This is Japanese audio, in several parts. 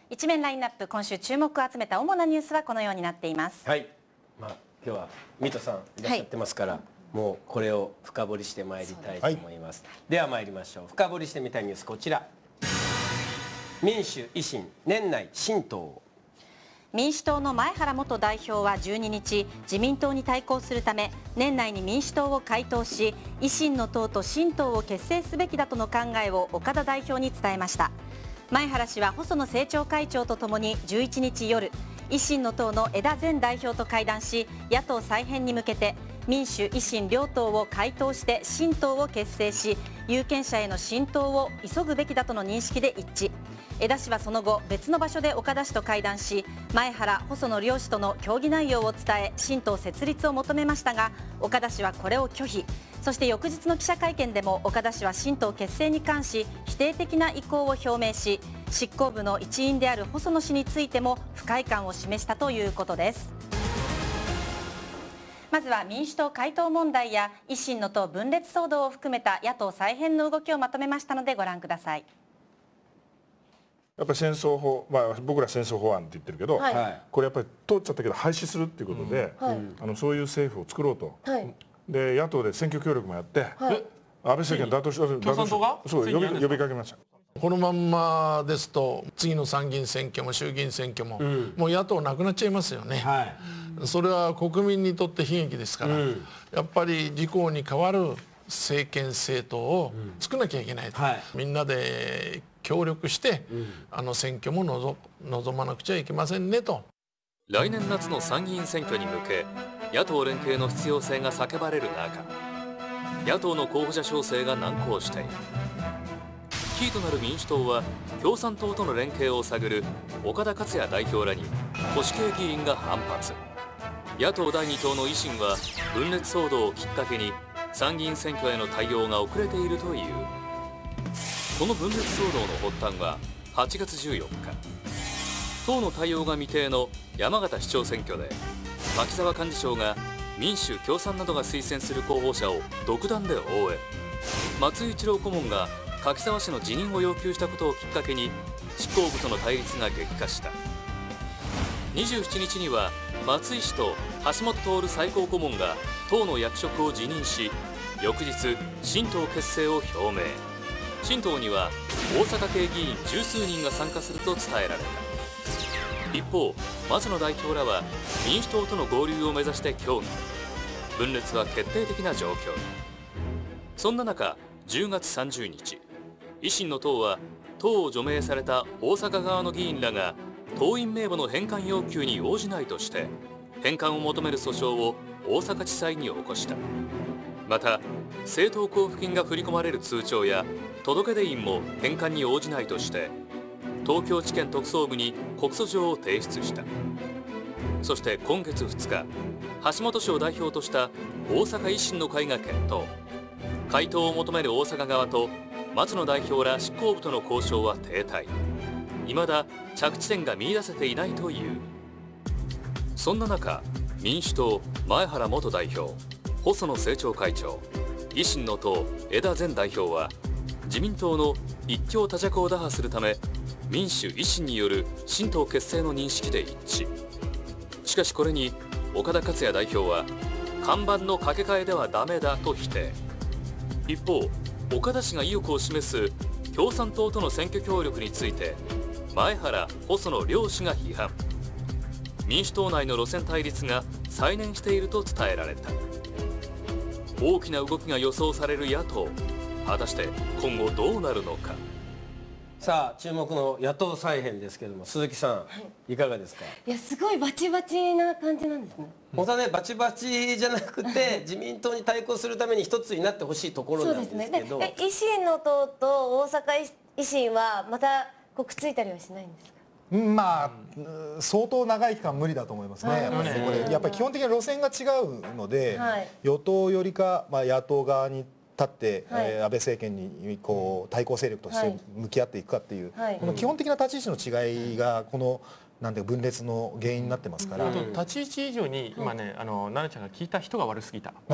一面ラインナップ、今週注目を集めた主なニュースはこのようになっています。 はい、今日は水戸さんいらっしゃってますから、もうこれを深掘りしてまいりたいと思います。では参りましょう。深掘りしてみたいニュース、こちら。民主維新年内新党。 民主党の前原元代表は12日、自民党に対抗するため年内に民主党を解党し、維新の党と新党を結成すべきだとの考えを岡田代表に伝えました。前原氏は細野政調会長とともに11日夜、維新の党の江田前代表と会談し、野党再編に向けて民主・維新両党を解党して新党を結成し、有権者への浸透を急ぐべきだとの認識で一致。江田氏はその後、別の場所で岡田氏と会談し、前原、細野両氏との協議内容を伝え、新党設立を求めましたが、岡田氏はこれを拒否。そして翌日の記者会見でも岡田氏は新党結成に関し否定的な意向を表明し、執行部の一員である細野氏についても不快感を示したということです。まずは民主党解党問題や維新の党分裂騒動を含めた野党再編の動きをまとめましたのでご覧ください。 やっぱり戦争法、僕ら戦争法案って言ってるけど、これやっぱり通っちゃったけど廃止するっていうことで、そういう政府を作ろうと、で野党で選挙協力もやって、安倍政権打倒しようと、共産党がそう呼びかけました。 このまんまですと次の参議院選挙も衆議院選挙も、もう野党なくなっちゃいますよね。それは国民にとって悲劇ですから、やっぱり自公に代わる政権政党を作らなきゃいけないと、みんなで協力して、選挙も望まなくちゃいけませんねと。 来年夏の参議院選挙に向け野党連携の必要性が叫ばれる中、野党の候補者調整が難航している。キーとなる民主党は共産党との連携を探る岡田克也代表らに保守系議員が反発。野党第2党の維新は分裂騒動をきっかけに参議院選挙への対応が遅れているという。この分裂騒動の発端は8月14日、党の対応が未定の山形市長選挙で牧沢幹事長が民主・共産などが推薦する候補者を独断で応援。松井一郎顧問が柿沢氏の辞任を要求したことをきっかけに執行部との対立が激化した。27日には松井氏と橋本徹最高顧問が党の役職を辞任し、翌日新党結成を表明。新党には大阪系議員十数人が参加すると伝えられた。一方、松野代表らは民主党との合流を目指して協議。分裂は決定的な状況に。そんな中、10月30日、維新の党は党を除名された大阪側の議員らが党員名簿の返還要求に応じないとして返還を求める訴訟を大阪地裁に起こした。また政党交付金が振り込まれる通帳や届出印も返還に応じないとして東京地検特捜部に告訴状を提出した。そして今月2日、橋本氏を代表とした大阪維新の会が検討。回答を求める大阪側と松野代表ら執行部との交渉は停滞。未だ着地点が見出せていないという。そんな中、民主党前原元代表、細野政調会長、維新の党江田前代表は自民党の一強多弱を打破するため民主・維新による新党結成の認識で一致。しかしこれに岡田克也代表は看板の掛け替えではダメだと否定。一方、岡田氏が意欲を示す共産党との選挙協力について前原、細野両氏が批判。民主党内の路線対立が再燃していると伝えられた。大きな動きが予想される野党。果たして今後どうなるのか。 さあ注目の野党再編ですけれども、鈴木さん、いかがですか。 いや、すごいバチバチな感じなんですね。 本当はね、バチバチじゃなくて自民党に対抗するために一つになってほしいところなんですけど。 維新の党と大阪維新はまたくっついたりはしないんですか。 相当長い期間無理だと思いますね。やっぱり基本的に路線が違うので、与党よりか野党側に立って、安倍政権に対抗勢力として向き合っていくかっていう、この基本的な立ち位置の違いがこのなんて分裂の原因になってますから。 立ち位置以上に今ね、奈々ちゃんが聞いた人が悪すぎた。 なんで？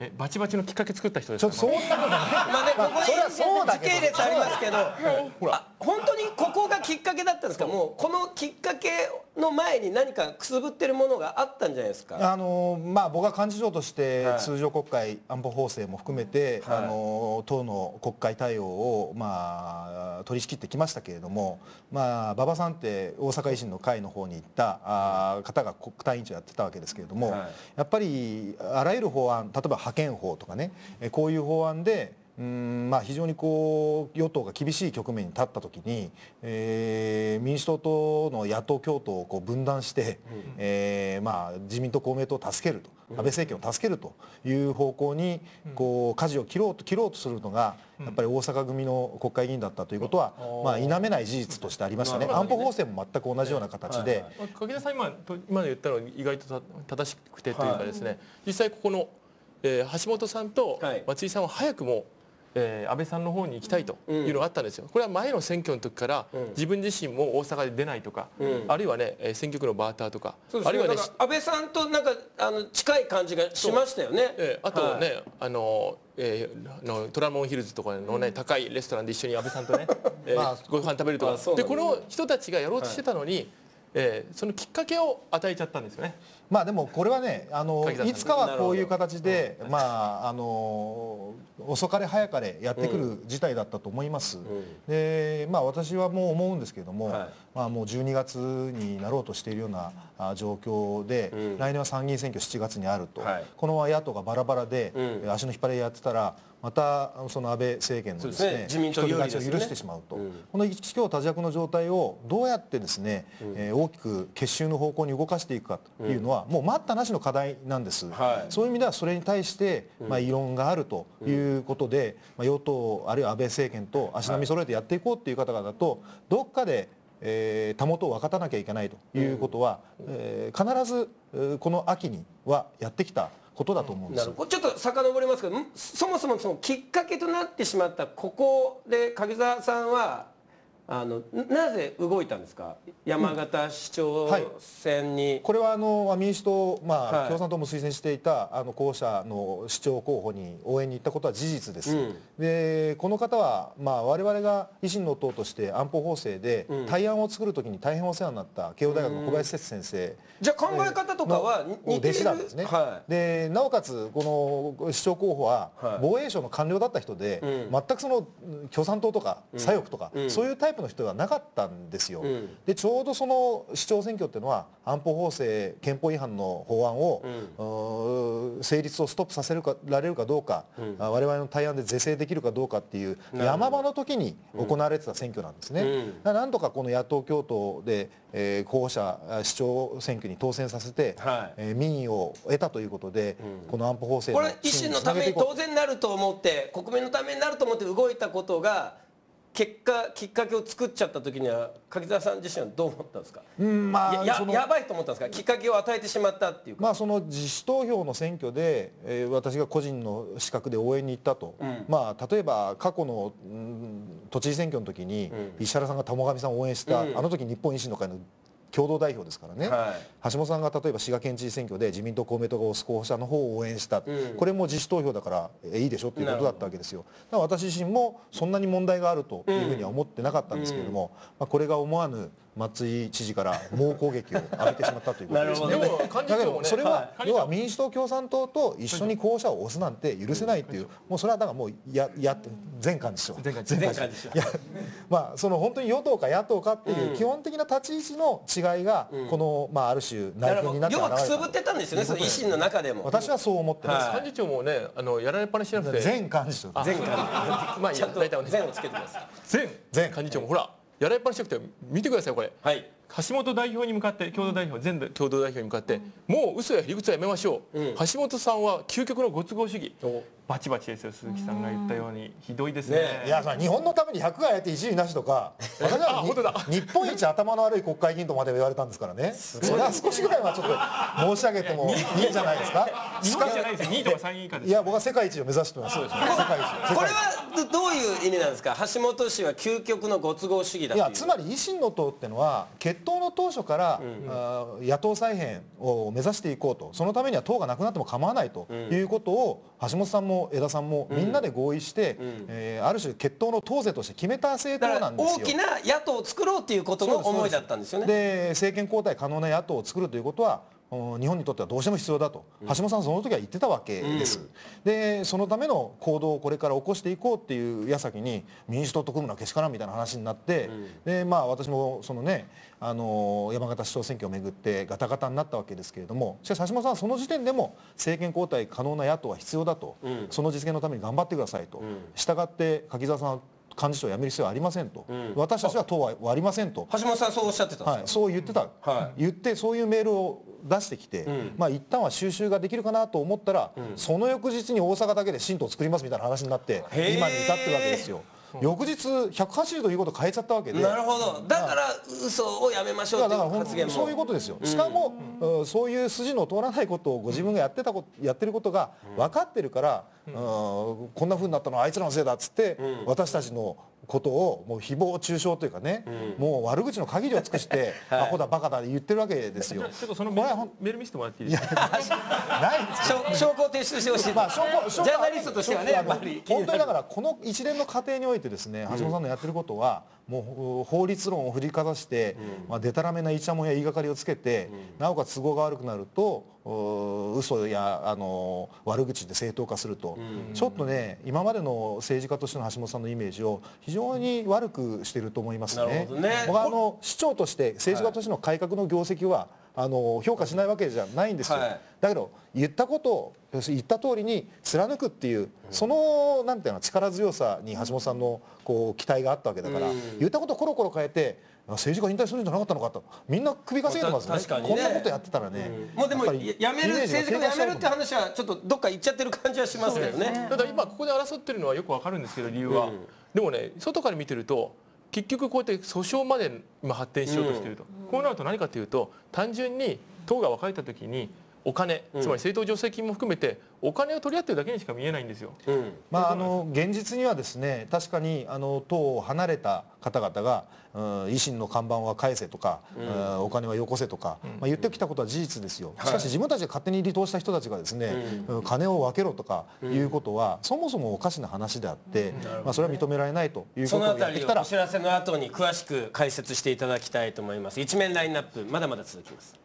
バチバチのきっかけ作った人ですか。 そんなことない。 まあね、ここに時系列ありますけど、本当にここがきっかけだったんですか。もうこのきっかけの前に何かくすぶってるものがあったんじゃないですか。 まあ僕は幹事長として通常国会安保法制も含めて、党の国会対応をまあ取り仕切ってきましたけれども、まあ馬場さんって大阪維新の会の方に行った方が国対委員長やってたわけですけれども、やっぱりあらゆる法案、例えば派遣法とかね、こういう法案でまあ非常にこう与党が厳しい局面に立った時に、民主党との野党共闘をこう分断して、まあ自民党公明党を助けると、安倍政権を助けるという方向にこう舵を切ろうとするのがやっぱり大阪組の国会議員だったということは、まあ否めない事実としてありましたね。安保法制も全く同じような形で、 柿田さん今言ったのは意外と正しくてというかですね、実際ここの橋本さんと松井さんは早くも安倍さんの方に行きたいというのがあったんですよ。これは前の選挙の時から自分自身も大阪で出ないとか、あるいはね選挙区のバーターとか、あるいはね安倍さんとなんか近い感じがしましたよね。 あとねトラモンヒルズとかのね高いレストランで一緒に安倍さんとねご飯食べるとかで、この人たちがやろうとしてたのにそのきっかけを与えちゃったんですよね。 まあでもこれはね、いつかはこういう形でまあ遅かれ早かれやってくる事態だったと思います。でまあ私はもう思うんですけれども、まあもう12月になろうとしているような状況で、来年は参議院選挙7月にあると、このまま野党がバラバラで足の引っ張り合いやってたら、またその安倍政権のですね一人勝ちを許してしまうと、この一強多弱の状態をどうやってですね大きく結集の方向に動かしていくかというのはもう待ったなしの課題なんです。そういう意味ではそれに対してまあ異論があるということで、与党あるいは安倍政権と足並み揃えてやっていこうという方々とどっかでたもとを分かたなきゃいけないということは、必ずこの秋にはやってきたことだと思うんです。 ちょっと遡りますけど、そもそもそのきっかけとなってしまったここで柿沢さんはなぜ動いたんですか。山形市長選に、 これは民主党、共産党も推薦していた候補者の市長候補に応援に行ったことは事実です。でこの方は我々が維新の党として安保法制で対案を作るときに大変お世話になった慶応大学の小林節先生、 じゃあ考え方とかは似ている弟子なんですね。でなおかつこの市長候補は防衛省の官僚だった人で、全くその共産党とか左翼とかそういうタイプの人がなかったんですよ。でちょうどその市長選挙っていうのは安保法制憲法違反の法案を成立をストップさせられるかどうか、我々の対案で是正できるかどうかっていう山場の時に行われてた選挙なんですね。なんとかこの野党共闘で候補者市長選挙に当選させて民意を得たということで、この安保法制のこれ維新のために当然なると思って国民のためになると思って動いたことが結果きっかけを作っちゃった時には柿沢さん自身はどう思ったんですか。やばいと思ったんですか。きっかけを与えてしまったっていうか、 その自主投票の選挙で、私が個人の資格で応援に行ったと、例えば過去の、都知事選挙の時に石原さんが玉上さんを応援した、あの時日本維新の会の共同代表ですからね、橋本さんが例えば滋賀県知事選挙で自民党公明党が推す候補者の方を応援した、これも自主投票だからいいでしょっていうことだったわけですよ。だから私自身もそんなに問題があるというふうには思ってなかったんですけれども、これが思わぬ松井知事から猛攻撃を浴びてしまったということですね。だけどそれは要は民主党共産党と一緒に候補者を推すなんて許せないっていう、もうそれはだからもう前幹事長その本当に与党か野党かっていう基本的な立ち位置の違いがこのある種内紛になって現れた。 要はくすぶってたんですよね、その維新の中でも。 私はそう思ってます。 幹事長もねやられっぱなしじゃなくて前幹事長、 前幹事長、ちゃんと前をつけてください。 前幹事長もほらやられっぱなしじゃなくて見てくださいこれ。橋本代表に向かって共同代表前共同代表に向かってもう嘘や理屈はやめましょう、橋本さんは究極のご都合主義、バチバチですよ。鈴木さんが言ったようにひどいですね。 いや日本のために100がやって一時なしとか、私は日本一頭の悪い国会議員とまで言われたんですからね。それは少しぐらいはちょっと申し上げてもいいんじゃないですか。 日本じゃないですよ、2位とか3位以下です。 いや僕は世界一を目指してます。世界一。 これはどういう意味なんですか。橋本氏は究極のご都合主義だという。 いやつまり維新の党ってのは決党の当初から、野党再編を目指していこうと、そのためには党がなくなっても構わないということを橋本さんも枝さんもみんなで合意して、ある種決闘の党是として決めた政党なんですよ。 大きな野党を作ろうということの思いだったんですよね。 で政権交代可能な野党を作るということは日本にとってはどうしても必要だと橋本さんはその時は言ってたわけです。でそのための行動をこれから起こしていこうっていう矢先に民主党と組むのはけしからんみたいな話になって、で私もそのね山形市長選挙をめぐってガタガタになったわけですけれども、しかし橋本さんはその時点でも政権交代可能な野党は必要だと、その実現のために頑張ってくださいと、したがって柿沢さんは幹事長を辞める必要はありませんと、私たちは党は割りませんと、 橋本さんそうおっしゃってたんですか。 そう言ってた、言ってそういうメールを出してきて、一旦は収拾ができるかなと思ったら、その翌日に大阪だけで新党を作りますみたいな話になって今に至ってるわけですよ。翌日180度いうことを変えちゃったわけで。 なるほど。だから嘘をやめましょうっていう発言もそういうことですよ。しかもそういう筋の通らないことをご自分がやってることが分かってるから、こんなふうになったのはあいつらのせいだっつって、私たちのことをもう誹謗中傷というかね、もう悪口の限りを尽くしてアホだバカだ言ってるわけですよ。 ちょっとそのメール見せてもらっていいですか。 ないです。 証拠を提出してほしい。ジャーナリストとしてはね、やっぱり本当にだからこの一連の過程においてですね、橋本さんのやってることはもう法律論を振りかざして、でたらめなイチャモンや言いがかりをつけて、なおかつ都合が悪くなると嘘や悪口で正当化すると、ちょっとね今までの政治家としての橋本さんのイメージを非常に悪くしていると思いますね。僕は市長として政治家としての改革の業績は評価しないわけじゃないんですよ。だけど言ったことを言った通りに貫くっていう、そのなんていうの力強さに橋本さんの期待があったわけだから、言ったことをコロコロ変えて政治家引退するんじゃなかったのかとみんな首かしげてますね。こんなことやってたらね、 もうでも政治家を辞めるって話はちょっとどっか行っちゃってる感じはしますけどね。 ただ今ここで争ってるのはよくわかるんですけど、理由はでもね、外から見てると結局こうやって訴訟まで今発展しようとしていると、こうなると何かというと、単純に党が分かれた時にお金、つまり政党助成金も含めてお金を取り合ってるだけにしか見えないんですよ。 現実にはですね、確かに党を離れた方々が維新の看板は返せとか、お金はよこせとか、言ってきたことは事実ですよ。しかし自分たちで勝手に離党した人たちがですね、金を分けろとかいうことはそもそもおかしな話であって、それは認められないということをやってきたら、 お知らせの後に詳しく解説していただきたいと思います。一面ラインナップまだまだ続きます。